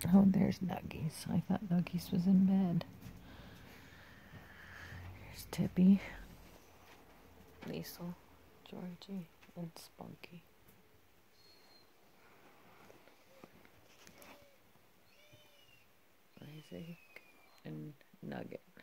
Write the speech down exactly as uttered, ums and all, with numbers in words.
Oh, there's Nuggies. I thought Nuggies was in bed. Here's Tippy, Liesel, Georgie, and Spunky. Isaac and Nugget.